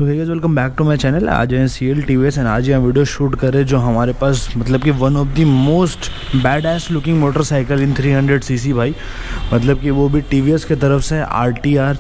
So hey guys, welcome back to my channel. आज हैं CL TVS and आज यहाँ वीडियो शूट कर रहे जो हमारे पास मतलब कि one of the most badass looking motorcycle in 300cc भाई। मतलब कि वो भी TVS के तरफ से RTR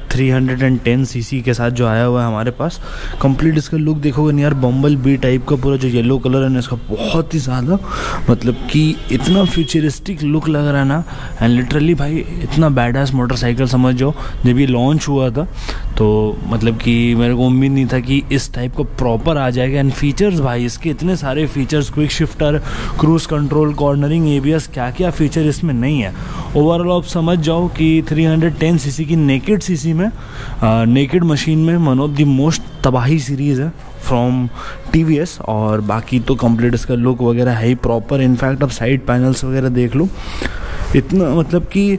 310cc के साथ जो आया हुआ है हमारे पास। कंप्लीट इसका लुक देखोगे नहीं यार, बम्बल बी टाइप का पूरा जो येलो कलर है ना इसका, बहुत ही ज़्यादा मतलब कि इतना फ्यूचरिस्टिक लुक लग रहा है ना। एंड लिटरली भाई इतना बैड एस मोटरसाइकिल समझ जाओ। जब ये लॉन्च हुआ था तो मतलब कि मेरे को उम्मीद नहीं था कि इस टाइप का प्रॉपर आ जाएगा। एंड फीचर्स भाई इसके इतने सारे features, quick shifter, cruise control, cornering, ABS, क्या क्या फीचर इसमें नहीं है। ओवरऑल आप समझ जाओ कि 310cc की नेकेड सीसी में, नेकेड मशीन में वन ऑफ द मोस्ट तबाही सीरीज़ है फ्रॉम TVS। और बाकी तो कंप्लीट इसका लुक वगैरह है ही प्रॉपर। इनफैक्ट आप साइड पैनल्स वगैरह देख लो, इतना मतलब कि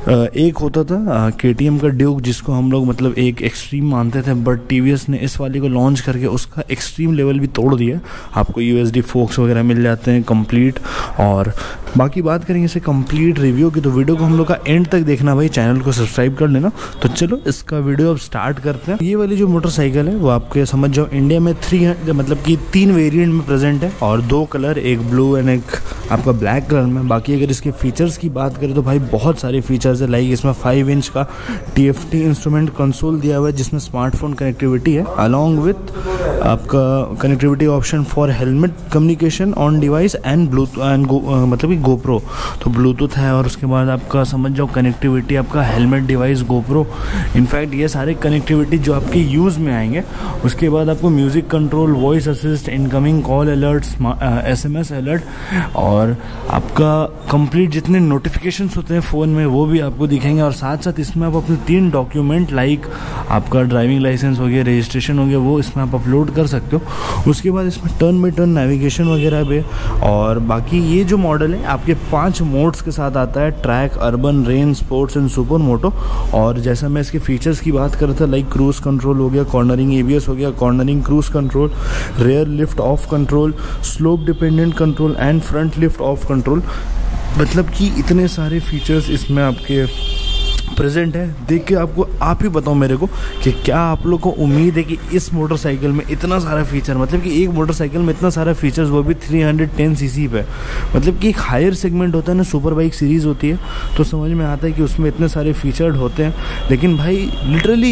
एक होता था KTM का ड्यूक जिसको हम लोग मतलब एक एक्सट्रीम मानते थे, बट TVS ने इस वाले को लॉन्च करके उसका एक्सट्रीम लेवल भी तोड़ दिया। आपको USD फोक्स वगैरह मिल जाते हैं कंप्लीट। और बाकी बात करेंगे इसे कंप्लीट रिव्यू की, तो वीडियो को हम लोग का एंड तक देखना भाई, चैनल को सब्सक्राइब कर लेना। तो चलो इसका वीडियो अब स्टार्ट करते हैं। ये वाली जो मोटरसाइकिल है वो आपके समझ जाओ इंडिया में 300 मतलब कि 3 वेरिएंट में प्रेजेंट है और 2 कलर, एक ब्लू एंड एक आपका ब्लैक कलर में। बाकी अगर इसके फीचर्स की बात करें तो भाई बहुत सारे फीचर्स है। लाइक इसमें 5 इंच का TFT इंस्ट्रूमेंट कंसोल दिया हुआ है जिसमें स्मार्टफोन कनेक्टिविटी है, अलॉन्ग विथ आपका connectivity option for helmet communication on device and bluetooth and मतलब कि GoPro, तो ब्लूटूथ है। और उसके बाद आपका समझ जाओ कनेक्टिविटी आपका हेलमेट डिवाइस, GoPro। इनफैक्ट ये सारे कनेक्टिविटी जो आपके यूज़ में आएंगे। उसके बाद आपको music control, voice assist, incoming call alert, SMS alert, और आपका कंप्लीट जितने नोटिफिकेशंस होते हैं फ़ोन में वो भी आपको दिखेंगे। और साथ साथ इसमें आप अपने 3 डॉक्यूमेंट लाइक आपका ड्राइविंग लाइसेंस हो गया, रजिस्ट्रेशन हो गया, वो इसमें आप अपलोड कर सकते हो। उसके बाद इसमें टर्न बाई टर्न नेविगेशन वगैरह भी। और बाकी ये जो मॉडल है आपके 5 मोड्स के साथ आता है, track, urban, rain, sports and supermoto. और जैसा मैं इसके फीचर्स की बात कर रहा था, लाइक क्रूज कंट्रोल हो गया, कॉर्नरिंग ABS हो गया, cornering cruise control, rear lift off control, slope dependent control and front lift off control. मतलब कि इतने सारे फीचर्स इसमें आपके प्रेजेंट है। देख के आपको आप ही बताओ मेरे को कि क्या आप लोग को उम्मीद है कि इस मोटरसाइकिल में इतना सारा फीचर, मतलब कि एक मोटरसाइकिल में इतना सारा फीचर्स, वो भी 310cc पे। मतलब कि एक हायर सेगमेंट होता है ना, सुपर बाइक सीरीज़ होती है, तो समझ में आता है कि उसमें इतने सारे फीचर होते हैं। लेकिन भाई लिटरली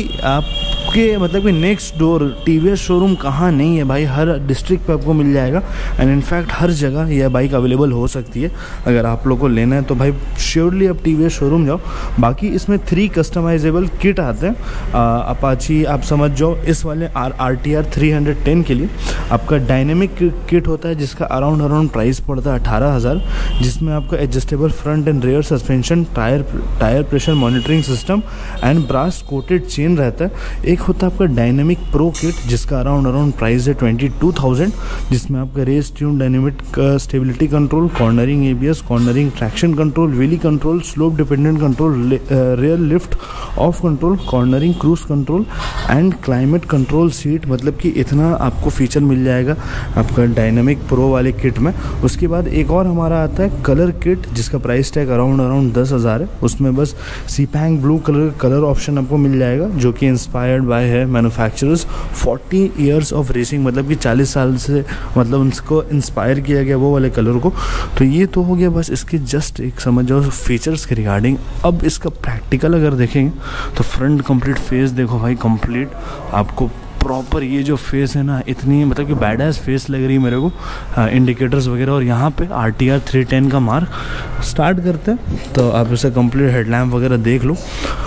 आपके मतलब कि नेक्स्ट डोर TVS शोरूम कहाँ नहीं है भाई, हर डिस्ट्रिक्ट पे आपको मिल जाएगा। एंड इनफैक्ट हर जगह यह बाइक अवेलेबल हो सकती है। अगर आप लोग को लेना है तो भाई श्योरली आप TVS शोरूम जाओ। बाकी इसमें 3 कस्टमाइजेबल किट आते हैं। अपाची आप समझ जाओ इस वाले RTR 310 के लिए आपका डायनेमिक किट होता है जिसका अराउंड प्राइस पड़ता है 18,000, जिसमें आपका adjustable front and rear suspension, tyre pressure monitoring system and brass coated chain रहता है। एक होता है आपका डायनेमिक प्रो किट जिसका अराउंड प्राइस है 22,000, जिसमें आपका race tune, dynamic stability control, cornering ABS, cornering traction control, wheelie control, slope dependent control, rear lift off control, cornering cruise control and climate control seat. मतलब कि इतना आपको feature मिल जाएगा आपका डायनामिक प्रो वाले किट में। उसके बाद एक और हमारा आता है कलर किट जिसका प्राइस टैग अराउंड 10,000 है। उसमें बस सीपैंग ब्लू कलर ऑप्शन आपको मिल जाएगा जो कि इंस्पायर्ड बाय है मैन्युफैक्चरर्स 40 ईयर्स ऑफ रेसिंग, मतलब कि 40 साल से मतलब उनको इंस्पायर किया गया वो वाले कलर को। तो ये तो हो गया बस इसके जस्ट एक समझ जाओ फीचर्स के रिगार्डिंग। अब इसका प्रैक्टिकल अगर देखेंगे तो फ्रंट कंप्लीट फेस देखो भाई, कंप्लीट आपको प्रॉपर ये जो फेस है ना, इतनी मतलब कि बैड एस फेस लग रही है मेरे को। इंडिकेटर्स वगैरह, और यहाँ पे RTR 310 का मार्क। स्टार्ट करते हैं तो आप इसे कंप्लीट हेडलैम्प वगैरह देख लो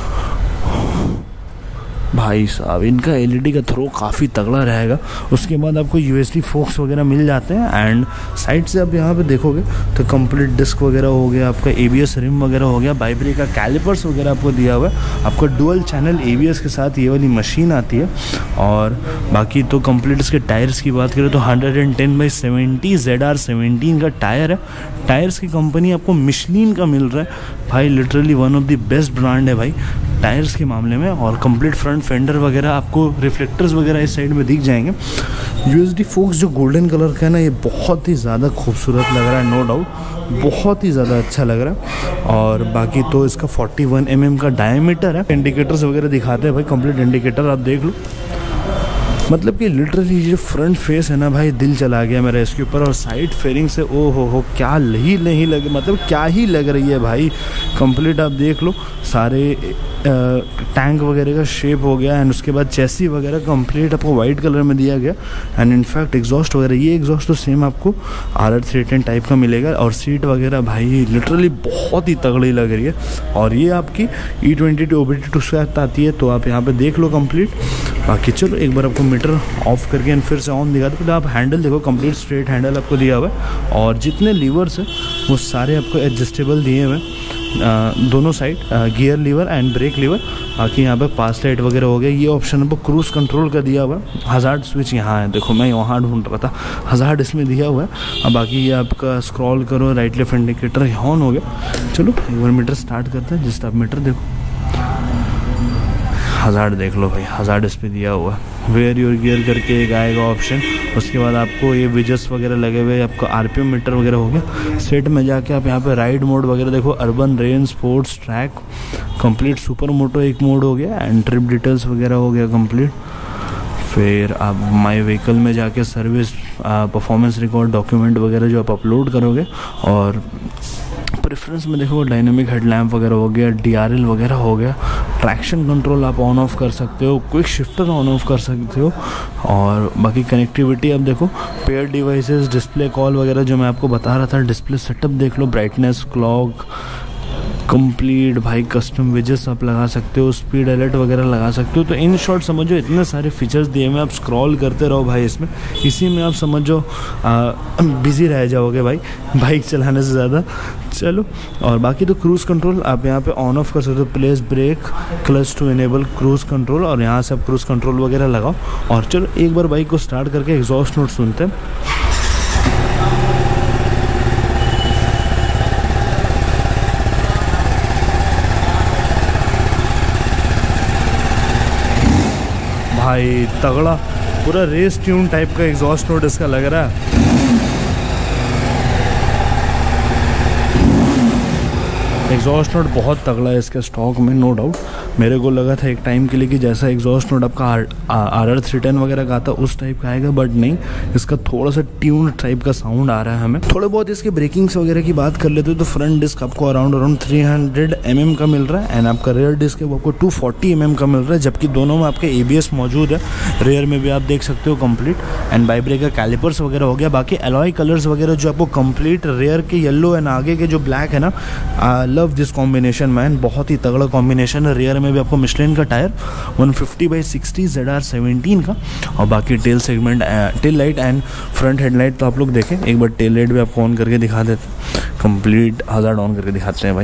भाई साहब, इनका LED का थ्रो काफ़ी तगड़ा रहेगा। उसके बाद आपको USD फोक्स वगैरह मिल जाते हैं। एंड साइड से आप यहाँ पे देखोगे तो कंप्लीट डिस्क वगैरह हो गया, आपका ABS रिम वगैरह हो गया, बाइब्रे का कैलिपर्स वगैरह आपको दिया हुआ है। आपको डुअल चैनल ABS के साथ ये वाली मशीन आती है। और बाकी तो कंप्लीट इसके टायर्स की बात करें तो 110/70 ZR17 का टायर है। टायर्स की कंपनी आपको मिशलिन का मिल रहा है भाई, literally one of the best brand है भाई टायर्स के मामले में। और कंप्लीट फ्रंट फेंडर वगैरह आपको रिफ्लेक्टर्स वगैरह इस साइड में दिख जाएंगे। USD फोक्स जो गोल्डन कलर का है ना, ये बहुत ही ज़्यादा खूबसूरत लग रहा है, नो डाउट बहुत ही ज़्यादा अच्छा लग रहा है। और बाकी तो इसका 41 mm का डायमीटर है। इंडिकेटर्स वगैरह दिखाते हैं भाई, कंप्लीट इंडिकेटर आप देख लो। मतलब कि लिटरली जो फ्रंट फेस है ना भाई, दिल चला गया मेरा इसके ऊपर। और साइड फेयरिंग से ओ हो क्या ही नहीं लगे, मतलब क्या ही लग रही है भाई। कंप्लीट आप देख लो, सारे टैंक वगैरह का शेप हो गया। एंड उसके बाद चेसी वगैरह कंप्लीट आपको वाइट कलर में दिया गया। एंड इनफैक्ट एग्जॉस्ट वगैरह, ये एग्जॉस्ट तो सेम आपको RR310 टाइप का मिलेगा। और सीट वगैरह भाई लिटरली बहुत ही तगड़ी लग रही है। और ये आपकी E22 OBD2 के साथ आती है, तो आप यहाँ पे देख लो कंप्लीट। बाकी चलो एक बार आपको मीटर ऑफ करके एंड फिर से ऑन दिखा दो। तो आप हैंडल देखो, कंप्लीट स्ट्रेट हैंडल आपको दिया हुआ है। और जितने लीवर्स हैं वो सारे आपको एडजस्टेबल दिए हुए हैं, दोनों side, gear lever and brake lever. बाकी यहाँ पे पास लाइट वगैरह हो गया। ये ऑप्शन आपको क्रूज़ कंट्रोल का दिया हुआ है। हज़ार्ड स्विच यहाँ है, देखो मैं वहाँ ढूंढ रहा था, हज़ार्ड इसमें दिया हुआ है। अब बाकी ये आपका स्क्रॉल करो, राइट लेफ्ट इंडिकेटर ऑन हो गया। चलो एक बार मीटर स्टार्ट करते हैं। जस्ट आप मीटर देखो, हज़ार्ड देख लो भाई, हज़ार्ड इस पर दिया हुआ है। वेयर योर गियर करके एक आएगा ऑप्शन। उसके बाद आपको ये विजट्स वगैरह लगे हुए, आपको RPM मीटर वगैरह हो गया। सेट में जाके आप यहाँ पे राइड मोड वगैरह देखो, urban, rain, sports, track, complete supermoto एक मोड हो गया। एंड ट्रिप डिटेल्स वगैरह हो गया कंप्लीट। फिर आप माई व्हीकल में जाके सर्विस, परफॉर्मेंस रिकॉर्ड, डॉक्यूमेंट वगैरह जो आप अपलोड करोगे। और प्रेफरेंस में देखो डायनेमिक हेडलैम्प वगैरह हो गया, DRL वगैरह हो गया। ट्रैक्शन कंट्रोल आप ऑन ऑफ कर सकते हो, क्विक शिफ्टर ऑन ऑफ कर सकते हो। और बाकी कनेक्टिविटी आप देखो, पेयर डिवाइसेस, डिस्प्ले कॉल वगैरह जो मैं आपको बता रहा था। डिस्प्ले सेटअप देख लो, ब्राइटनेस, क्लॉक, कंप्लीट भाई कस्टम विजेस आप लगा सकते हो, स्पीड अलर्ट वगैरह लगा सकते हो। तो इन शॉर्ट समझो इतने सारे फीचर्स दिए हुए, आप स्क्रॉल करते रहो भाई इसमें, इसी में आप समझो बिज़ी रह जाओगे भाई बाइक चलाने से ज़्यादा। चलो, और बाकी तो क्रूज़ कंट्रोल आप यहाँ पे ऑन ऑफ कर सकते हो, place brake, clutch to enable cruise control. और यहाँ से आप क्रूज़ कंट्रोल वगैरह लगाओ। और चलो एक बार बाइक को स्टार्ट करके एग्जॉस्ट नोट सुनते हैं। भाई तगड़ा, पूरा रेस ट्यून टाइप का एग्जॉस्ट नोट इसका लग रहा है। एग्जॉस्ट नोट बहुत तगड़ा है इसके स्टॉक में, नो डाउट। मेरे को लगा था एक टाइम के लिए कि जैसा एग्जॉस्ट नोट आपका RR310 वगैरह का आता उस टाइप का आएगा, बट नहीं, इसका थोड़ा सा ट्यून टाइप का साउंड आ रहा है हमें। थोड़े बहुत इसके ब्रेकिंग्स वगैरह की बात कर लेते हो तो फ्रंट डिस्क आपको अराउंड 300 mm का मिल रहा है। एंड आपका रेयर डिस्क है वो आपको 240 mm का मिल रहा है, जबकि दोनों में आपके ABS मौजूद है। रेयर में भी आप देख सकते हो complete. And by breaker, calipers वगैरह हो गया। बाकी एलॉय कलर्स वगैरह जो आपको कंप्लीट, रेयर के येलो एंड आगे के जो ब्लैक है ना, लव दिस कॉम्बिनेशन मैन, बहुत ही तगड़ा कॉम्बिनेशन है। रेयर में भी आपको मिशलिन का टायर 150/60 ZR17 का। और बाकी tail segment, tail light and front headlight तो आप लोग देखें एक बार, टेल लाइट भी आपको ऑन करके दिखा देते, कंप्लीट हज़ार्ड ऑन करके दिखाते हैं भाई।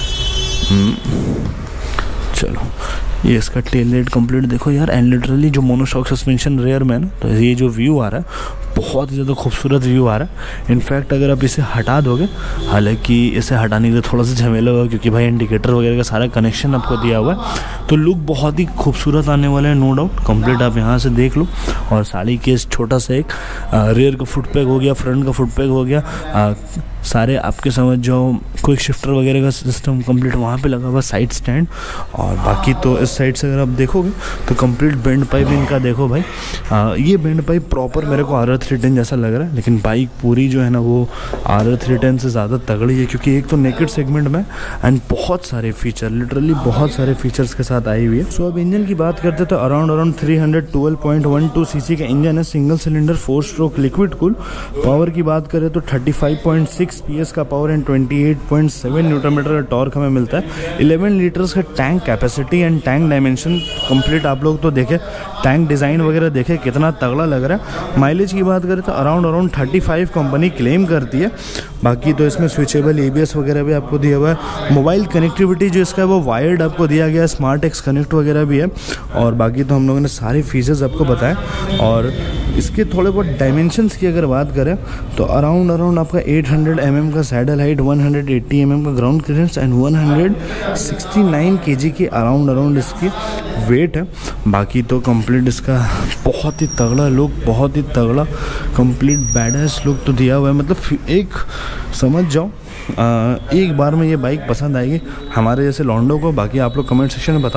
चलो, ये इसका टेल लाइट कंप्लीट देखो यार। एंड लिटरली जो मोनोशॉक सस्पेंशन रेयर में है ना, तो ये जो व्यू आ रहा है बहुत ही ज़्यादा खूबसूरत व्यू आ रहा है। इनफैक्ट अगर आप इसे हटा दोगे, हालांकि इसे हटाने के लिए थोड़ा सा झमेला होगा क्योंकि भाई इंडिकेटर वगैरह का सारा कनेक्शन आपको दिया हुआ है, तो लुक बहुत ही खूबसूरत आने वाला है, नो डाउट। कंप्लीट आप यहाँ से देख लो। और साड़ी केस छोटा सा एक, रेयर का फुट पैक हो गया, फ्रंट का फुट पैक हो गया, सारे आपके समझ जाओ क्विक शिफ्टर वगैरह का सिस्टम कंप्लीट वहाँ पे लगा हुआ, साइड स्टैंड। और बाकी तो इस साइड से अगर आप देखोगे तो कंप्लीट बेंड पाइप इनका देखो भाई। ये बेंड पाइप प्रॉपर मेरे को RR310 जैसा लग रहा है, लेकिन बाइक पूरी जो है ना वो RR310 से ज़्यादा तगड़ी है, क्योंकि एक तो नेकेड सेगमेंट में एंड बहुत सारे फीचर, लिटरली बहुत सारे फीचर्स के साथ आई हुई है। सो अब इंजन की बात करते तो अराउंड 312.12 सीसी का इंजन है, single cylinder 4 stroke liquid cool. Power की बात करें तो 35.6 PS का पावर एंड 28.7 न्यूटन मीटर का टॉर्क हमें मिलता है। 11 लीटर्स का tank capacity and tank dimension complete आप लोग तो देखे, टैंक डिज़ाइन वगैरह देखे कितना तगड़ा लग रहा है। माइलेज की बात करें तो अराउंड 35 कंपनी क्लेम करती है। बाकी तो इसमें स्विचेबल ABS वगैरह भी आपको दिया हुआ है। मोबाइल कनेक्टिविटी जो इसका है वो वायर्ड आपको दिया गया है, स्मार्ट एक्स कनेक्ट वगैरह भी है। और बाकी तो हम लोगों ने सारे फीचर्स आपको बताए। और इसके थोड़े बहुत डायमेंशंस की अगर बात करें तो अराउंड आपका 800 mm का सैडल हाइट, 180 mm का ग्राउंड क्लियरेंस एंड 169 kg की अराउंड इसकी वेट है। बाकी तो कंप्लीट इसका बहुत ही तगड़ा लुक, बहुत ही तगड़ा कंप्लीट बैडएस लुक तो दिया हुआ है। मतलब एक समझ जाओ, एक बार में ये बाइक पसंद आएगी हमारे जैसे लॉन्डो को। बाकी आप लोग कमेंट सेक्शन में बताना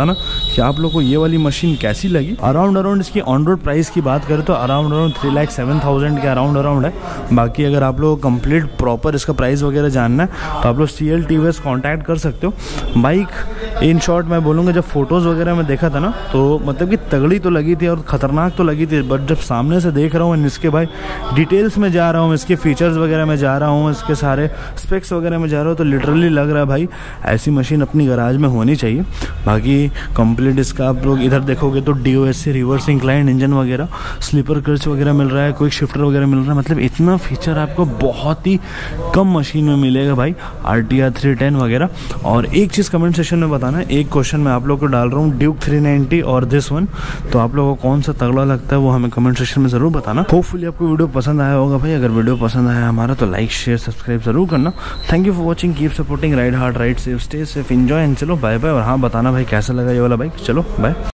कि आप लोग को ये वाली मशीन कैसी लगी। अराउंड इसकी ऑन रोड प्राइस की बात करें तो अराउंड 3,07,000 के अराउंड है। बाकी अगर आप लोग कंप्लीट प्रॉपर इसका प्राइस वगैरह जानना है तो आप लोग CL TVS कॉन्टैक्ट कर सकते हो। बाइक इन शॉर्ट मैं बोलूँगा, जब फोटोज़ वगैरह में देखा था ना तो मतलब कि तगड़ी तो लगी थी और ख़तरनाक तो लगी थी, बट जब सामने से देख रहा हूँ इसके भाई डिटेल्स में जा रहा हूँ, इसके फीचर्स वगैरह में जा रहा हूँ, इसके सारे स्पेक्स वगैरह में जा रहा हूँ, तो लिटरली लग रहा है भाई ऐसी मशीन अपनी गराज में होनी चाहिए। बाकी कंप्लीट इसका आप लोग इधर देखोगे तो DOS से रिवर्स इंक्लाइंड इंजन वगैरह, स्लीपर क्लच वगैरह मिल रहा है, क्विक शिफ्टर वगैरह मिल रहा है। मतलब इतना फीचर आपको बहुत ही कम मशीन में मिलेगा भाई, RTR 310 वगैरह। और एक चीज़ कमेंट सेक्शन में बताना है, एक क्वेश्चन मैं आप लोग को डाल रहा हूँ, ड्यूक 390 और दिस वन, तो आप लोगों को कौन सा तगड़ा लगता है वो हमें कमेंट सेक्शन में ज़रूर बताना। होपफुली आपको वीडियो पसंद आया होगा भाई। अगर वीडियो पसंद आया हमारा तो लाइक शेयर सब्सक्राइब जरूर करना। Thank you for watching, keep supporting, ride hard ride safe, stay safe, enjoy and चलो बाय बाय। और हाँ बताना भाई कैसा लगा ये वाला बाइक। चलो बाय।